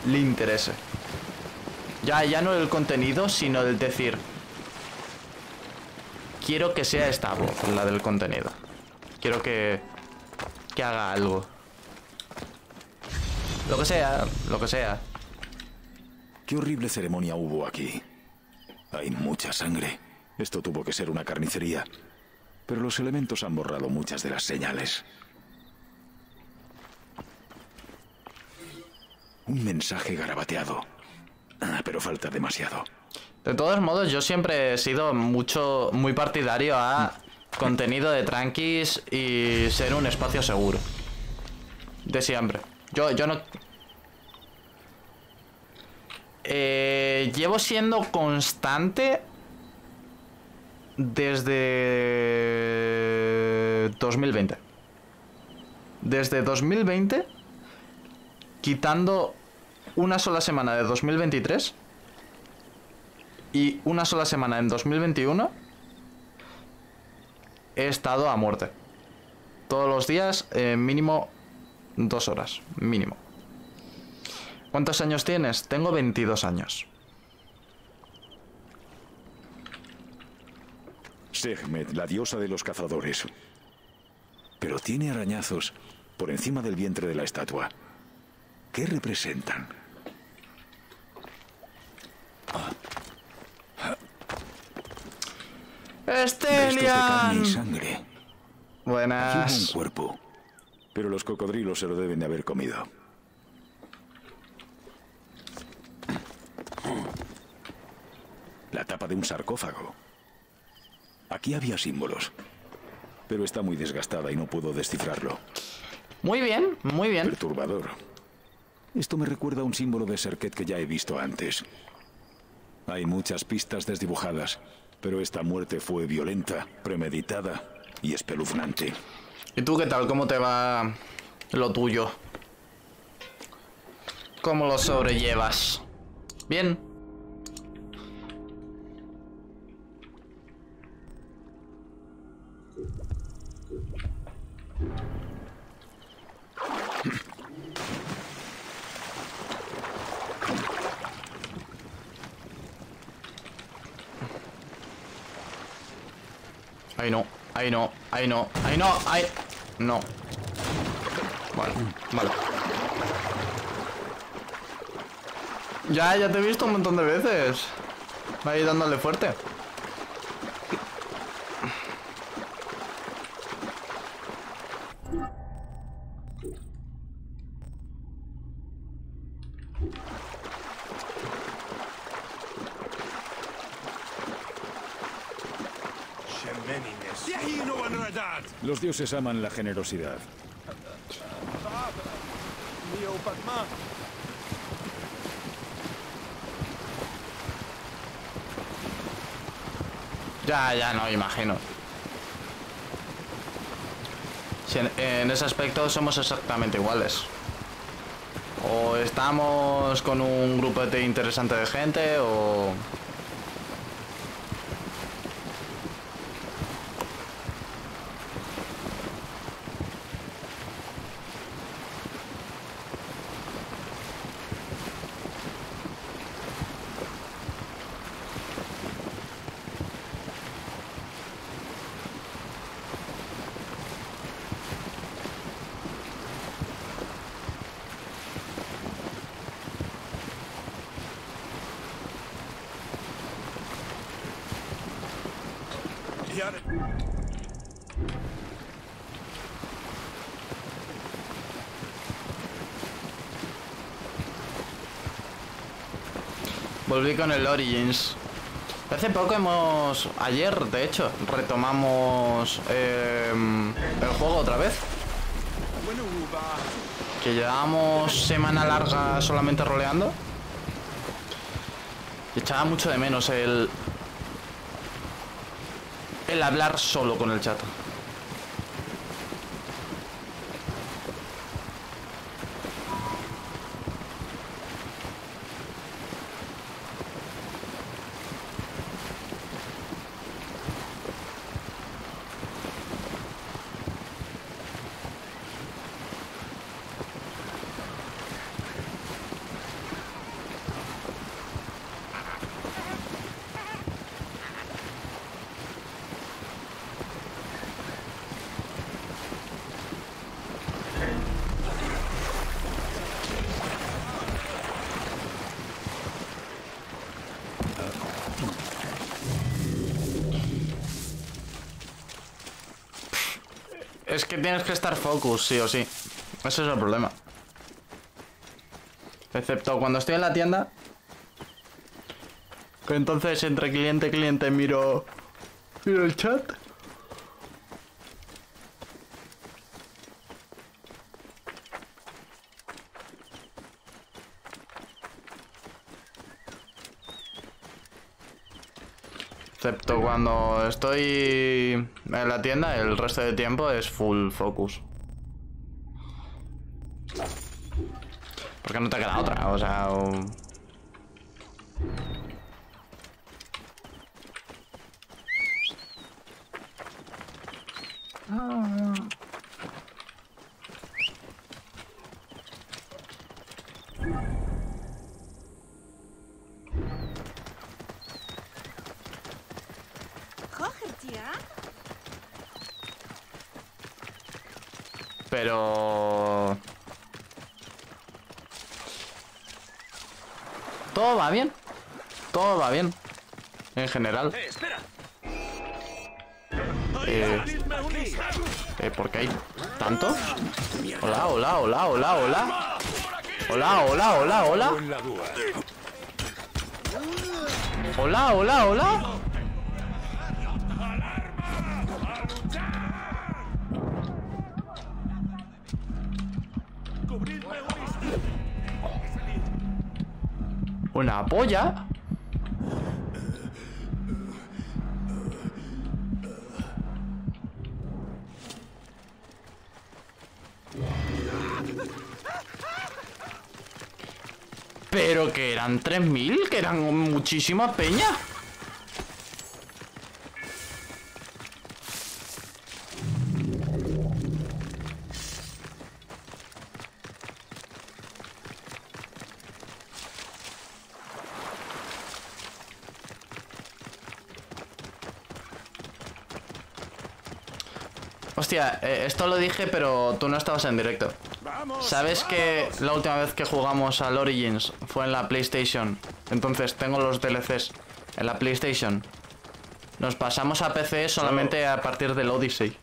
le interese. Ya no el contenido, sino el decir, quiero que sea esta voz, la del contenido. Quiero que haga algo. Lo que sea, lo que sea. Qué horrible ceremonia hubo aquí. Hay mucha sangre. Esto tuvo que ser una carnicería. Pero los elementos han borrado muchas de las señales. Un mensaje garabateado. Pero falta demasiado. De todos modos, yo siempre he sido muy partidario a contenido de tranquis y ser un espacio seguro. De siempre. Yo no... llevo siendo constante desde 2020. Desde 2020, quitando una sola semana de 2023 y una sola semana en 2021, he estado a muerte. Todos los días, mínimo 2 horas, mínimo. ¿Cuántos años tienes? Tengo 22 años. Sekhmet, la diosa de los cazadores. Pero tiene arañazos por encima del vientre de la estatua. ¿Qué representan? ¡Estelian! Restos de carne y sangre. Buenas. Aquí hubo un cuerpo, pero los cocodrilos se lo deben de haber comido. La tapa de un sarcófago. Aquí había símbolos, pero está muy desgastada y no puedo descifrarlo. Muy bien, muy bien. Perturbador. Esto me recuerda a un símbolo de Serket que ya he visto antes. Hay muchas pistas desdibujadas, pero esta muerte fue violenta, premeditada y espeluznante. ¿Y tú qué tal? ¿Cómo te va lo tuyo? ¿Cómo lo sobrellevas? ¿Bien? Ay no, ay no, ay no, ay no, ay... No. Vale, vale. Ya te he visto un montón de veces. Ahí dándole fuerte. Los dioses aman la generosidad. Ya, no, imagino. Si en ese aspecto somos exactamente iguales. O estamos con un grupete interesante de gente o... Volví con el Origins. Hace poco ayer, de hecho, retomamos el juego otra vez. Que llevábamos semana larga solamente roleando. Y echaba mucho de menos el hablar solo con el chat. Es que tienes que estar focus, sí o sí. Ese es el problema. Excepto cuando estoy en la tienda. Que entonces entre cliente y cliente miro el chat. Excepto cuando estoy en la tienda, el resto de tiempo es full focus. Porque no te queda otra, o sea... Pero... todo va bien. Todo va bien. En general. ¿Por qué hay tanto? Hola, hola, hola, hola, hola. Hola, hola, hola, hola. Hola, hola, hola. Una polla. Pero que eran 3000, que eran muchísima peña. Hostia, esto lo dije, pero tú no estabas en directo. ¿Sabes que la última vez que jugamos al Origins fue en la PlayStation? Entonces tengo los DLCs en la PlayStation. Nos pasamos a PC solamente a partir del Odyssey.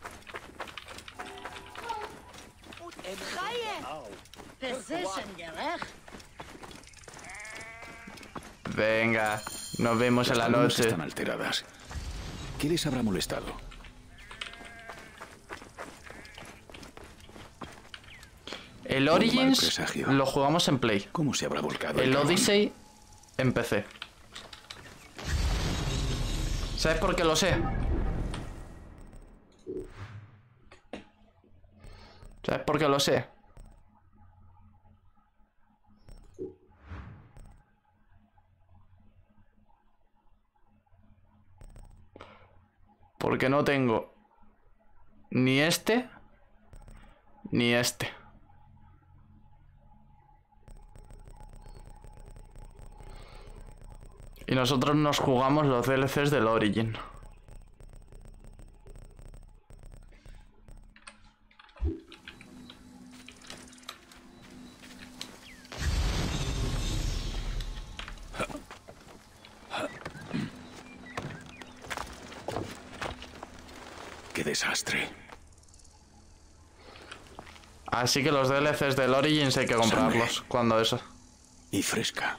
Venga, nos vemos en la noche. Están alteradas. ¿Qué les habrá molestado? El Origins lo jugamos en Play. ¿Cómo se habrá volcado el Odyssey en PC. ¿Sabes por qué lo sé? ¿Sabes por qué lo sé? Porque no tengo ni este ni este. Y nosotros nos jugamos los DLCs del Origin. ¡Qué desastre! Así que los DLCs del Origins hay que comprarlos cuando eso. Y fresca.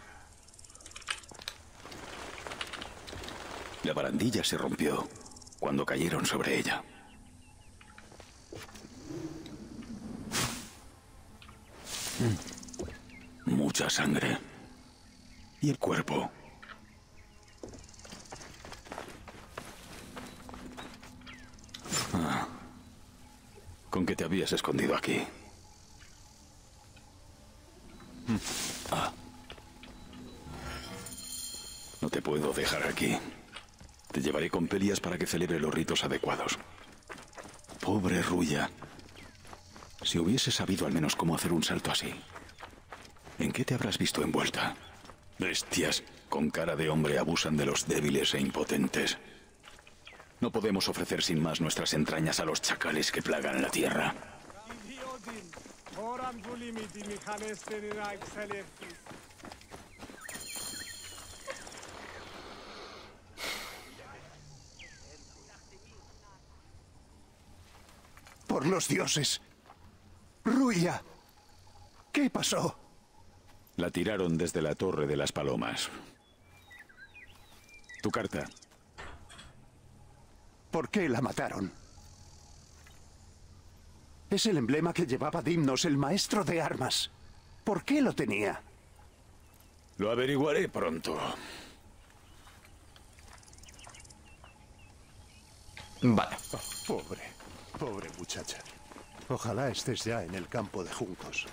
La barandilla se rompió cuando cayeron sobre ella. Mucha sangre. Y el cuerpo. ¿Con qué te habías escondido aquí? No te puedo dejar aquí. Te llevaré con Pelias para que celebre los ritos adecuados. Pobre Ruya. Si hubiese sabido al menos cómo hacer un salto así. ¿En qué te habrás visto envuelta? Bestias con cara de hombre abusan de los débiles e impotentes. No podemos ofrecer sin más nuestras entrañas a los chacales que plagan la tierra. por los dioses. Ruya, ¿qué pasó? La tiraron desde la Torre de las Palomas. Tu carta. ¿Por qué la mataron? Es el emblema que llevaba Dimnos, el maestro de armas. ¿Por qué lo tenía? Lo averiguaré pronto. Vale. Oh, pobre muchacha. Ojalá estés ya en el campo de juncos.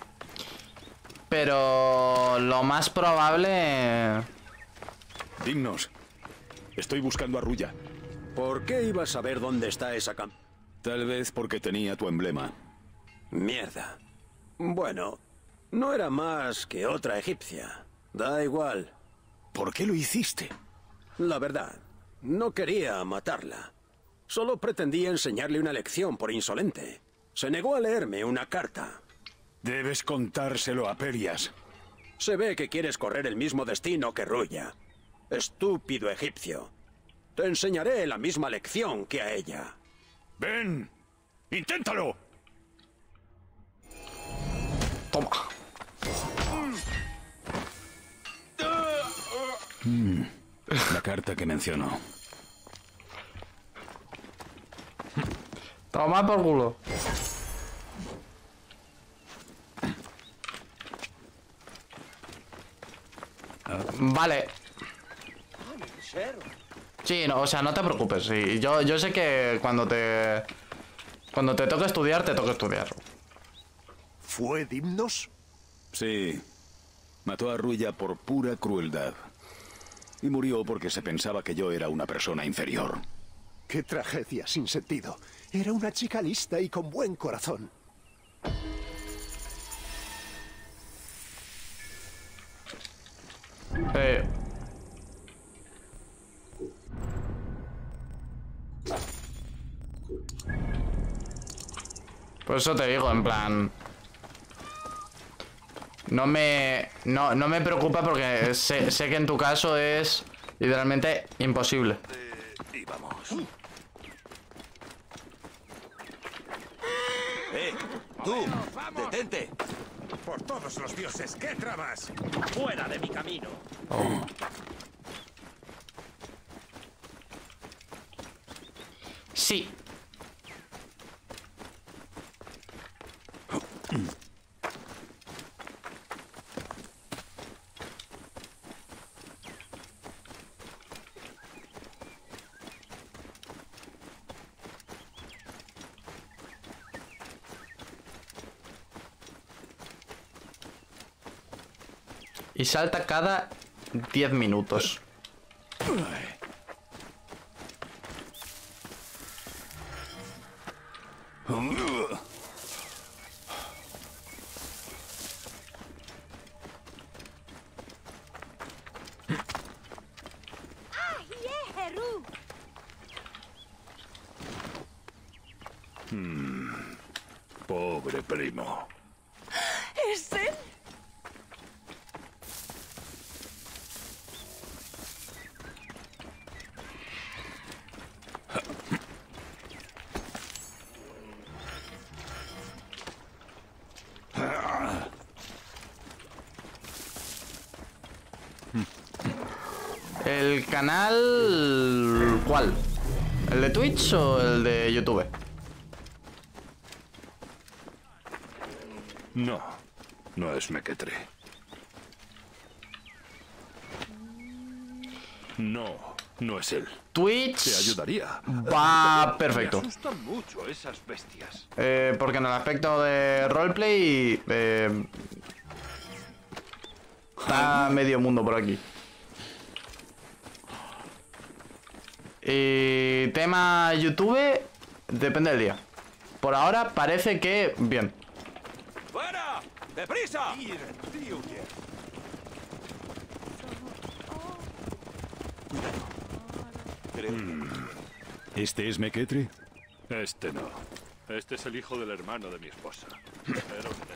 Pero lo más probable... Dimnos. Estoy buscando a Ruya. ¿Por qué ibas a saber dónde está esa Tal vez porque tenía tu emblema. Mierda. Bueno, no era más que otra egipcia. Da igual. ¿Por qué lo hiciste? La verdad, no quería matarla. Solo pretendía enseñarle una lección por insolente. Se negó a leerme una carta. Debes contárselo a Perias. Se ve que quieres correr el mismo destino que Ruya. Estúpido egipcio. Te enseñaré la misma lección que a ella. ¡Ven! ¡Inténtalo! Toma. La carta que mencionó. Toma por culo. Vale. Sí, no, o sea, no te preocupes. Sí, yo sé que cuando te toque estudiar, te toca estudiar. ¿Fue Dimnos? Sí. Mató a Ruya por pura crueldad. Y murió porque se pensaba que yo era una persona inferior. ¡Qué tragedia sin sentido! Era una chica lista y con buen corazón. Por eso te digo, en plan... No me preocupa porque sé que en tu caso es literalmente imposible. Y vamos. ¡Tú! ¡Detente! Por todos los dioses, ¿qué tramas? ¡Fuera de mi camino! Sí. Y salta cada 10 minutos. Pobre primo. ¿Es él? ¿El canal... cuál? ¿El de Twitch o el de YouTube? No, no es Mequetre. No, no es él. Twitch... Te ayudaría. Va perfecto. Me asustan mucho esas bestias. Porque en el aspecto de roleplay... está medio mundo por aquí. Y tema YouTube... depende del día. Por ahora parece que... bien. ¡Fuera! ¡Deprisa! ¿Este es Mequetre? Este no. Este es el hijo del hermano de mi esposa. Era un-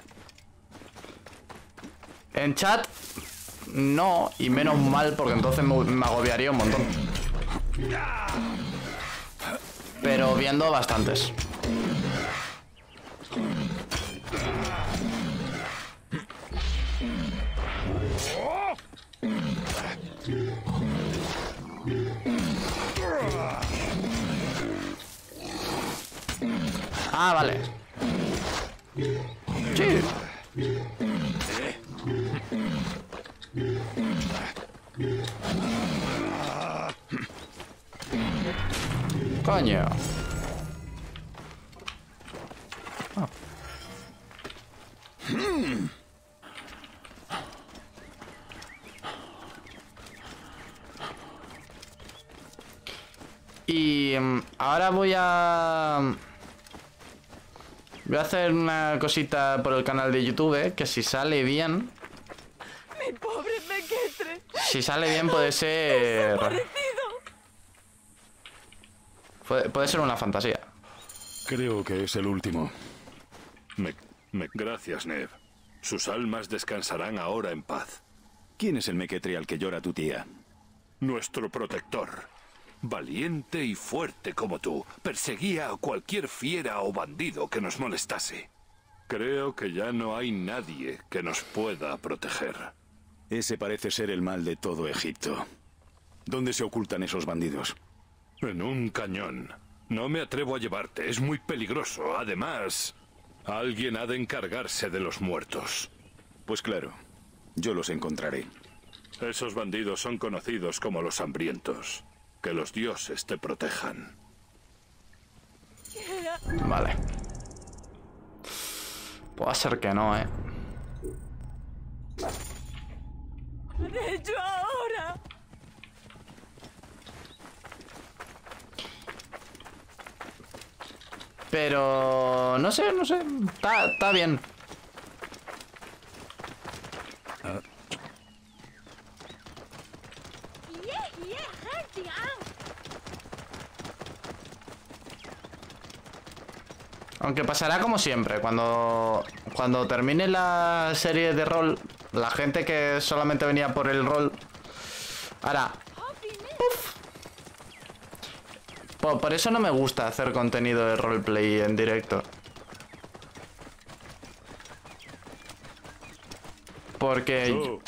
En chat... no, y menos mal, porque entonces me agobiaría un montón. Pero viendo bastantes. Ah, vale. Sí. Coño. Ah. Y ahora voy a hacer una cosita por el canal de YouTube, que si sale bien... Mi pobre Mequetre. Si sale bien puede ser... Puede ser una fantasía. Creo que es el último. Gracias, Neb. Sus almas descansarán ahora en paz. ¿Quién es el mequetre al que llora tu tía? Nuestro protector. Valiente y fuerte como tú, perseguía a cualquier fiera o bandido que nos molestase. Creo que ya no hay nadie que nos pueda proteger. Ese parece ser el mal de todo Egipto. ¿Dónde se ocultan esos bandidos? En un cañón. No me atrevo a llevarte, es muy peligroso. Además, alguien ha de encargarse de los muertos. Pues claro, yo los encontraré. Esos bandidos son conocidos como los hambrientos. Que los dioses te protejan. Vale. Puede ser que no, De hecho, ahora. Pero... no sé. Está bien. Aunque pasará como siempre, cuando termine la serie de rol, la gente que solamente venía por el rol hará... ¡puf! Por eso no me gusta hacer contenido de roleplay en directo. Porque...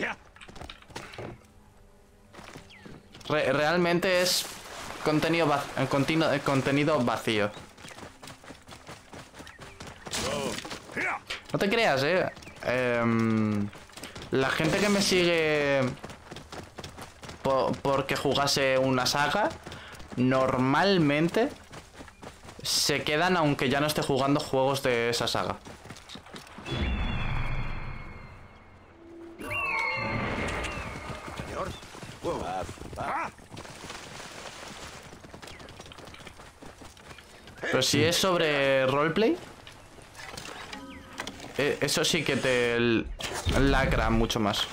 realmente es contenido vacío. No te creas, la gente que me sigue porque jugase una saga, normalmente se quedan aunque ya no esté jugando juegos de esa saga. Pero si es sobre roleplay, eso sí que te lacra mucho más.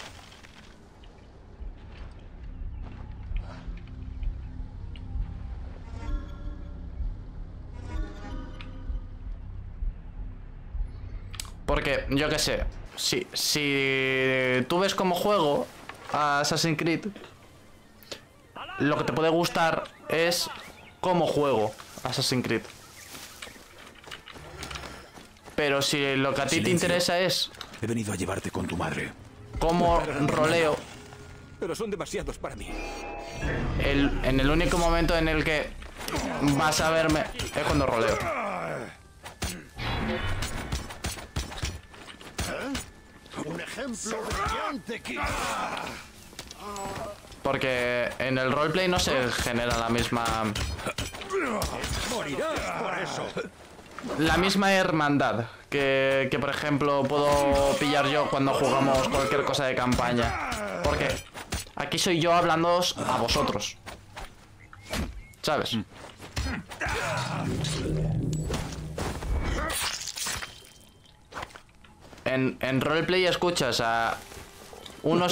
Porque, yo qué sé, si tú ves como juego a Assassin's Creed, lo que te puede gustar es cómo juego Assassin's Creed. Pero si lo que a ti te interesa es... He venido a llevarte con tu madre. Cómo roleo... Pero son demasiados para mí. En el único momento en el que vas a verme es cuando roleo. Un ejemplo brillante que... Porque en el roleplay no se genera la misma... Morirás por eso. La misma hermandad que por ejemplo puedo pillar yo cuando jugamos cualquier cosa de campaña. Porque aquí soy yo hablándoos a vosotros, ¿sabes? En roleplay escuchas a unos